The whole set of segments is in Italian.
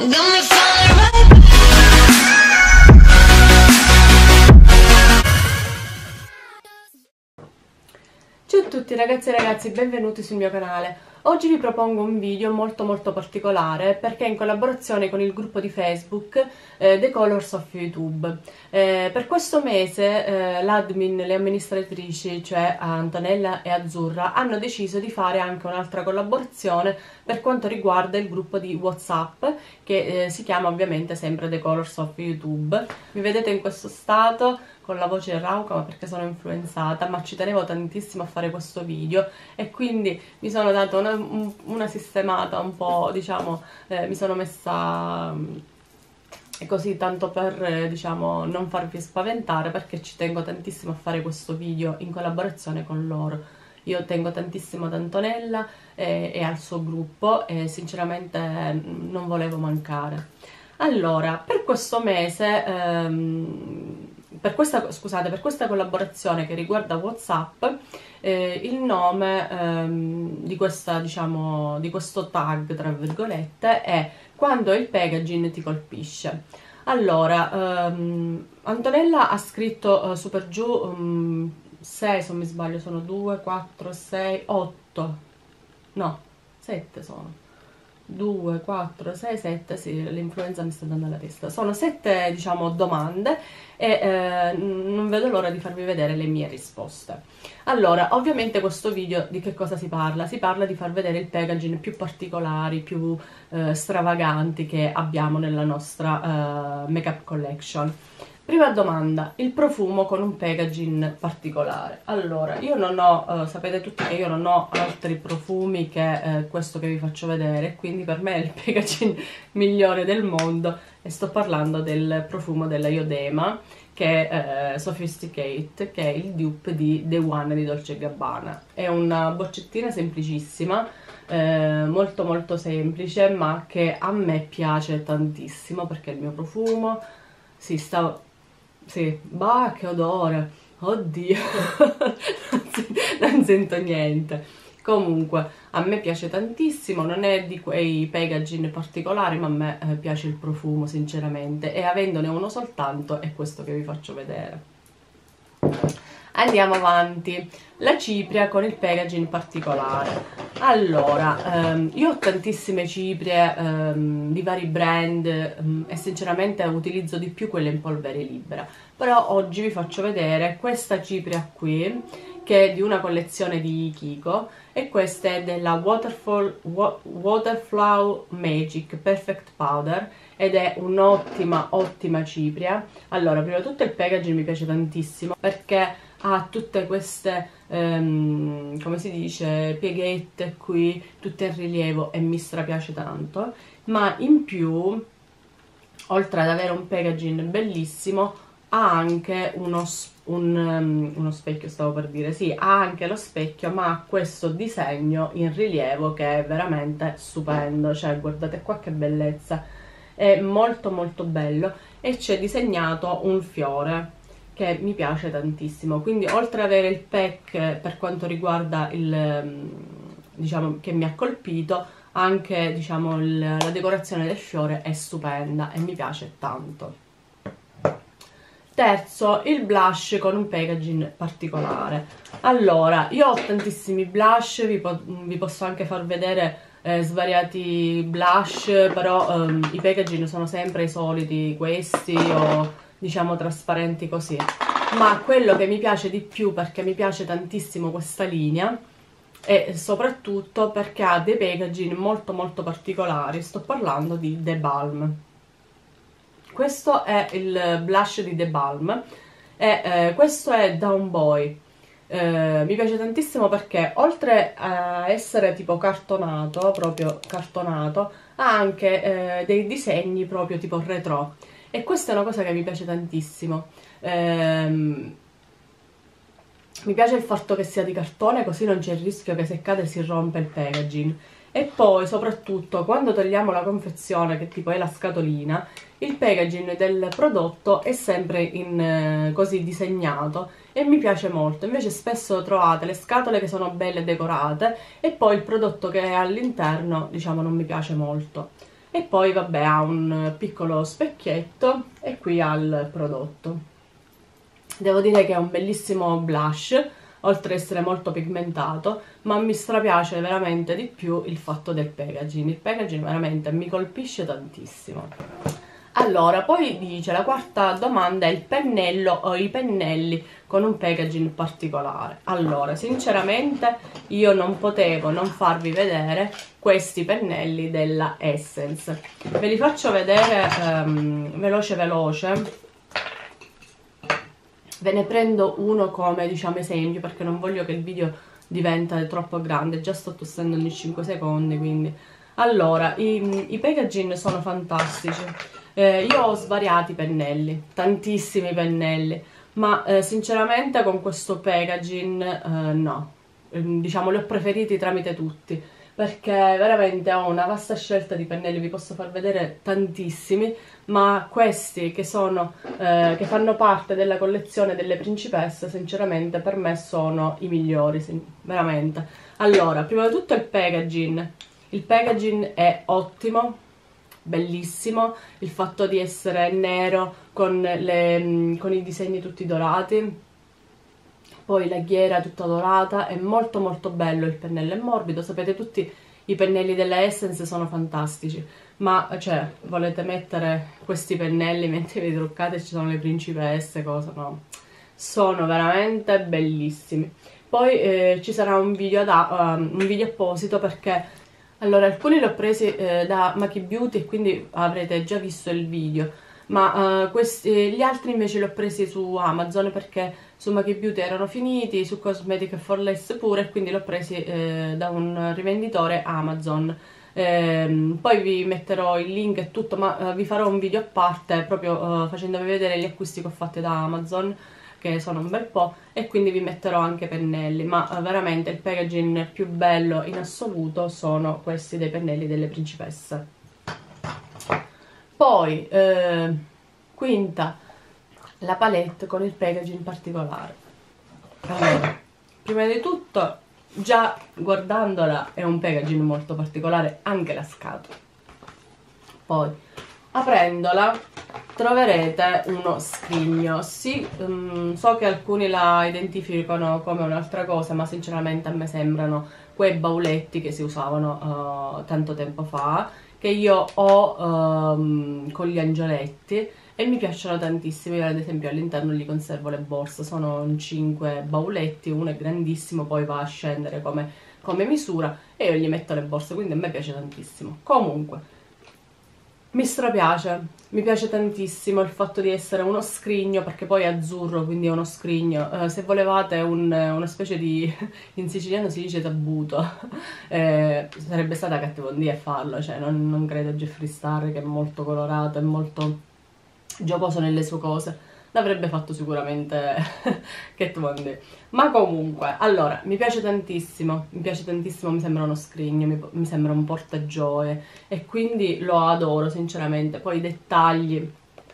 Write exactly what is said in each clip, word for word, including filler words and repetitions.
Ciao a tutti ragazzi e ragazzi, benvenuti sul mio canale. Oggi vi propongo un video molto molto particolare perché è in collaborazione con il gruppo di Facebook eh, The Colors of YouTube. Eh, per questo mese eh, l'admin, le amministratrici, cioè Antonella e Azzurra, hanno deciso di fare anche un'altra collaborazione per quanto riguarda il gruppo di WhatsApp che eh, si chiama ovviamente sempre The Colors of YouTube. Mi vedete in questo stato con la voce rauca, ma perché sono influenzata, ma ci tenevo tantissimo a fare questo video e quindi mi sono data una, una sistemata un po', diciamo, eh, mi sono messa um, così tanto per, eh, diciamo, non farvi spaventare, perché ci tengo tantissimo a fare questo video in collaborazione con loro. Io tengo tantissimo ad Antonella e, e al suo gruppo e sinceramente non volevo mancare. Allora, per questo mese... Ehm, Per questa, scusate, per questa collaborazione che riguarda WhatsApp, eh, il nome ehm, di, questa, diciamo, di questo tag, tra virgolette, è "Quando il packaging ti colpisce". Allora, ehm, Antonella ha scritto eh, su per giù um, sei, se non mi sbaglio, sono due, quattro, sei, otto, no, sette sono. due, quattro, sei, sette, sì, l'influenza mi sta dando alla testa. Sono sette, diciamo, domande e eh, non vedo l'ora di farvi vedere le mie risposte. Allora, ovviamente questo video di che cosa si parla? Si parla di far vedere il packaging più particolari, più eh, stravaganti che abbiamo nella nostra eh, make-up collection. Prima domanda, il profumo con un packaging particolare. Allora, io non ho, eh, sapete tutti che io non ho altri profumi che eh, questo che vi faccio vedere, quindi per me è il packaging migliore del mondo e sto parlando del profumo della Iodema, che è eh, Sophisticate, che è il dupe di The One di Dolce e Gabbana. È una boccettina semplicissima, eh, molto molto semplice, ma che a me piace tantissimo perché è il mio profumo. Si sta... Sì, bah, che odore, oddio, non sento niente. Comunque, a me piace tantissimo, non è di quei packaging particolari, ma a me eh, piace il profumo, sinceramente, e avendone uno soltanto è questo che vi faccio vedere. Andiamo avanti. La cipria con il packaging particolare. Allora, ehm, io ho tantissime ciprie ehm, di vari brand ehm, e sinceramente utilizzo di più quelle in polvere libera, però oggi vi faccio vedere questa cipria qui, che è di una collezione di Kiko, e questa è della Waterfall, Wa Waterflow Magic Perfect Powder ed è un'ottima ottima cipria. Allora, prima di tutto il packaging mi piace tantissimo perché ha tutte queste, um, come si dice, pieghette qui, tutte in rilievo, e mi strapiace tanto, ma in più, oltre ad avere un packaging bellissimo, ha anche uno, un, um, uno specchio, stavo per dire, sì, ha anche lo specchio, ma ha questo disegno in rilievo che è veramente stupendo, cioè guardate qua che bellezza, è molto molto bello e c'è disegnato un fiore che mi piace tantissimo. Quindi oltre ad avere il pack per quanto riguarda il, diciamo, che mi ha colpito, anche, diciamo, il, la decorazione del fiore è stupenda e mi piace tanto. Terzo, il blush con un packaging particolare. Allora, io ho tantissimi blush, vi, po vi posso anche far vedere eh, svariati blush, però ehm, i packaging sono sempre i soliti, questi o diciamo trasparenti così, ma quello che mi piace di più, perché mi piace tantissimo questa linea, e soprattutto perché ha dei packaging molto molto particolari, sto parlando di The Balm. Questo è il blush di The Balm e eh, questo è Down Boy. Eh, mi piace tantissimo perché oltre a essere tipo cartonato, proprio cartonato, ha anche eh, dei disegni proprio tipo retro. E questa è una cosa che mi piace tantissimo. Ehm, mi piace il fatto che sia di cartone, così non c'è il rischio che se cade si rompe il packaging. E poi soprattutto quando togliamo la confezione, che tipo è la scatolina, il packaging del prodotto è sempre in, eh, così disegnato e mi piace molto. Invece spesso trovate le scatole che sono belle decorate e poi il prodotto che è all'interno, diciamo, non mi piace molto. e poi vabbè ha un piccolo specchietto e qui ha il prodotto. Devo dire che è un bellissimo blush, oltre ad essere molto pigmentato, ma mi strapiace veramente di più il fatto del packaging. Il packaging veramente mi colpisce tantissimo. Allora, poi dice, la quarta domanda è il pennello o i pennelli con un packaging particolare. Allora, sinceramente io non potevo non farvi vedere questi pennelli della Essence. Ve li faccio vedere um, veloce veloce. Ve ne prendo uno come, diciamo, esempio, perché non voglio che il video diventi troppo grande. Già sto tossendo ogni cinque secondi, quindi... Allora, i, i packaging sono fantastici. Eh, io ho svariati pennelli, tantissimi pennelli, ma eh, sinceramente con questo packaging eh, no, diciamo li ho preferiti tramite tutti, perché veramente ho una vasta scelta di pennelli, vi posso far vedere tantissimi, ma questi che sono eh, che fanno parte della collezione delle principesse, sinceramente per me sono i migliori, veramente. Allora, prima di tutto il packaging, il packaging è ottimo, bellissimo, il fatto di essere nero con, le, con i disegni tutti dorati, poi la ghiera tutta dorata, è molto molto bello, il pennello è morbido, sapete tutti i pennelli della Essence sono fantastici, ma cioè volete mettere questi pennelli mentre vi truccate, ci sono le principesse, cosa no, sono veramente bellissimi. Poi eh, ci sarà un video, da, um, un video apposito perché allora, alcuni li ho presi eh, da Maki Beauty e quindi avrete già visto il video, ma uh, questi, gli altri invece li ho presi su Amazon perché su Maki Beauty erano finiti, su Cosmetic for Less pure, e quindi li ho presi eh, da un rivenditore Amazon. Eh, poi vi metterò il link e tutto, ma uh, vi farò un video a parte proprio uh, facendovi vedere gli acquisti che ho fatto da Amazon, che sono un bel po', e quindi vi metterò anche pennelli, ma uh, veramente il packaging più bello in assoluto sono questi dei pennelli delle principesse. Poi eh, quinta, la palette con il packaging particolare. Allora, prima di tutto, già guardandola è un packaging molto particolare, anche la scatola. Poi aprendola troverete uno scrigno. Sì, um, so che alcuni la identificano come un'altra cosa, ma sinceramente a me sembrano quei bauletti che si usavano uh, tanto tempo fa, che io ho um, con gli angioletti e mi piacciono tantissimo. Io ad esempio all'interno li conservo le borse, sono cinque bauletti, uno è grandissimo, poi va a scendere come, come misura, e io gli metto le borse, quindi a me piace tantissimo. Comunque mi strapiace, mi piace tantissimo il fatto di essere uno scrigno, perché poi è azzurro, quindi è uno scrigno. Eh, se volevate un, una specie di, in siciliano si dice tabuto, eh, sarebbe stata Kat Von D a farlo, cioè non, non credo Jeffree Star, che è molto colorato e molto giocoso nelle sue cose, l'avrebbe fatto sicuramente Kat Von D. Ma comunque, allora, mi piace tantissimo, mi piace tantissimo, mi sembra uno scrigno, mi, mi sembra un portagioie, e quindi lo adoro sinceramente. Poi i dettagli,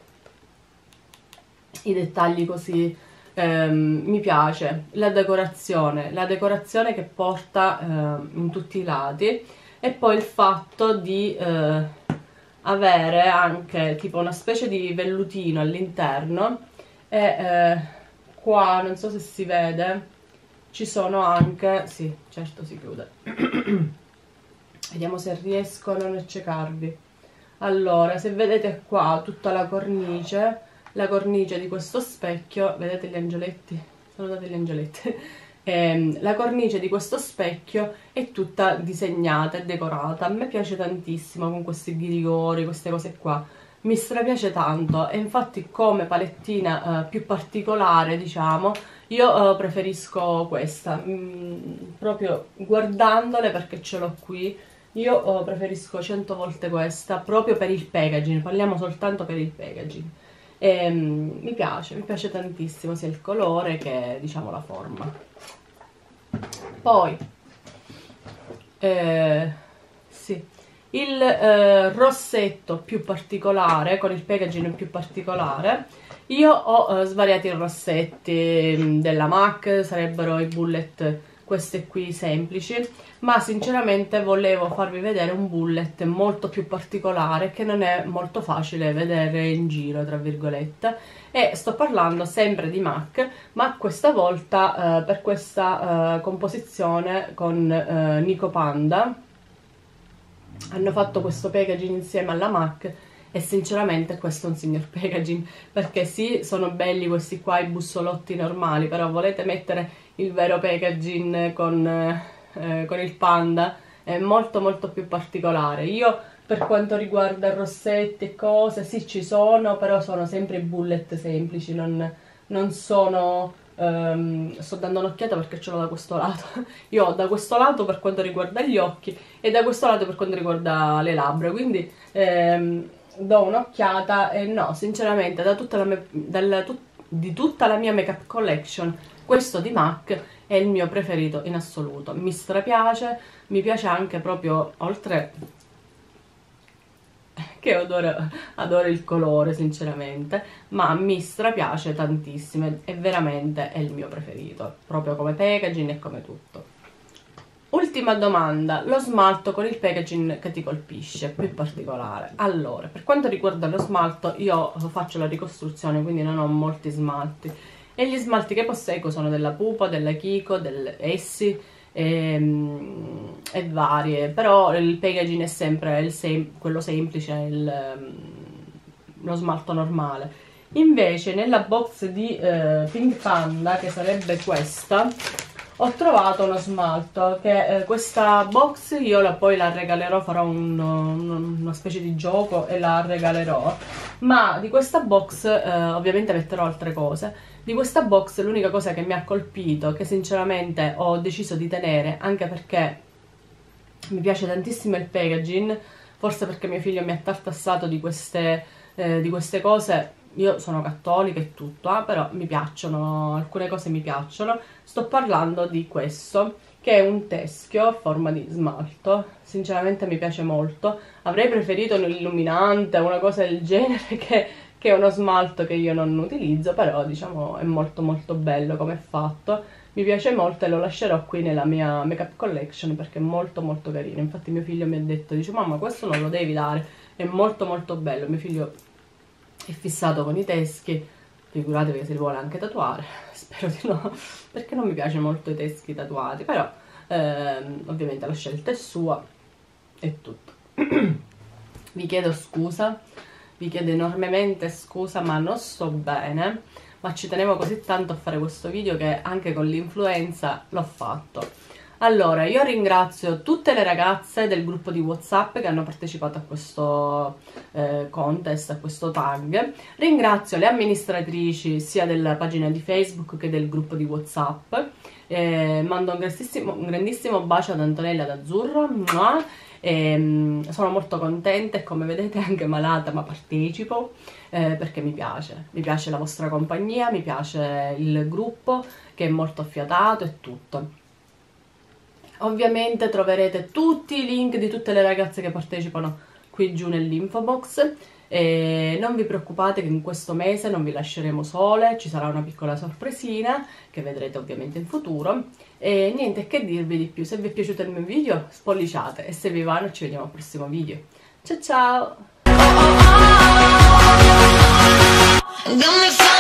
i dettagli così, ehm, mi piace, la decorazione, la decorazione che porta ehm, in tutti i lati, e poi il fatto di eh, avere anche tipo una specie di vellutino all'interno, e eh, qua non so se si vede, ci sono anche, sì, certo si chiude, vediamo se riesco a non accecarvi. Allora, se vedete qua tutta la cornice, la cornice di questo specchio, vedete gli angioletti? Salutate gli angioletti. Eh, la cornice di questo specchio è tutta disegnata e decorata. A me piace tantissimo, con questi ghirigori, queste cose qua, mi strapiace tanto, e infatti come palettina eh, più particolare, diciamo, io eh, preferisco questa, mm, proprio guardandole, perché ce l'ho qui, io eh, preferisco cento volte questa, proprio per il packaging, parliamo soltanto per il packaging. E, mm, mi piace, mi piace tantissimo sia il colore che, diciamo, la forma. Poi eh, sì, il eh, rossetto più particolare, con il packaging più particolare, io ho eh, svariati rossetti della MAC, sarebbero i bullet queste qui semplici, ma sinceramente volevo farvi vedere un bullet molto più particolare che non è molto facile vedere in giro, tra virgolette, e sto parlando sempre di MAC, ma questa volta eh, per questa eh, composizione con eh, Nico Panda. Hanno fatto questo packaging insieme alla MAC e sinceramente questo è un signor packaging, perché sì, sono belli questi qua i bussolotti normali, però volete mettere il vero packaging con, eh, con il Panda, è molto molto più particolare. Io per quanto riguarda rossetti e cose, sì ci sono, però sono sempre bullet semplici, non, non sono... Um, sto dando un'occhiata perché ce l'ho da questo lato. Io ho da questo lato per quanto riguarda gli occhi e da questo lato per quanto riguarda le labbra, quindi ehm, do un'occhiata e no, sinceramente da tutta la mia, dalla, tut, di tutta la mia makeup collection questo di MAC è il mio preferito in assoluto, mi strapiace, mi piace anche proprio, oltre che adoro, adoro il colore sinceramente, ma mi strapiace tantissimo, è veramente è il mio preferito, proprio come packaging e come tutto. Ultima domanda, lo smalto con il packaging che ti colpisce, più particolare. Allora, per quanto riguarda lo smalto, io faccio la ricostruzione, quindi non ho molti smalti, e gli smalti che posseggo sono della Pupa, della Kiko, dell'Essie, E, e varie, però il packaging è sempre il sem quello semplice, il, lo smalto normale. Invece nella box di eh, Pink Panda, che sarebbe questa, ho trovato uno smalto che eh, questa box io la, poi la regalerò, farò un, un, una specie di gioco e la regalerò, ma di questa box eh, ovviamente metterò altre cose. Di questa box l'unica cosa che mi ha colpito, che sinceramente ho deciso di tenere, anche perché mi piace tantissimo il packaging, forse perché mio figlio mi ha tartassato di queste, eh, di queste cose, io sono cattolica e tutto, eh, però mi piacciono, alcune cose mi piacciono, sto parlando di questo, che è un teschio a forma di smalto, sinceramente mi piace molto, avrei preferito un illuminante, una cosa del genere che... che è uno smalto che io non utilizzo, però diciamo è molto molto bello come è fatto, mi piace molto e lo lascerò qui nella mia makeup collection perché è molto molto carino. Infatti mio figlio mi ha detto, dice mamma questo non lo devi dare, è molto molto bello, mio figlio è fissato con i teschi, figuratevi che se li vuole anche tatuare, spero di no, perché non mi piace molto i teschi tatuati, però ehm, ovviamente la scelta è sua, è tutto. Vi chiedo scusa, vi chiedo enormemente scusa, ma non sto bene, ma ci tenevo così tanto a fare questo video che anche con l'influenza l'ho fatto. Allora, io ringrazio tutte le ragazze del gruppo di WhatsApp che hanno partecipato a questo eh, contest, a questo tag. Ringrazio le amministratrici sia della pagina di Facebook che del gruppo di WhatsApp. Eh, mando un grandissimo, un grandissimo bacio ad Antonella d'Azzurro. E, sono molto contenta e come vedete anche malata, ma partecipo eh, perché mi piace. Mi piace la vostra compagnia, mi piace il gruppo che è molto affiatato e tutto. Ovviamente troverete tutti i link di tutte le ragazze che partecipano qui giù nell'info box e non vi preoccupate che in questo mese non vi lasceremo sole, ci sarà una piccola sorpresina che vedrete ovviamente in futuro e niente che dirvi di più. Se vi è piaciuto il mio video spolliciate e se vi va noi ci vediamo al prossimo video. Ciao ciao!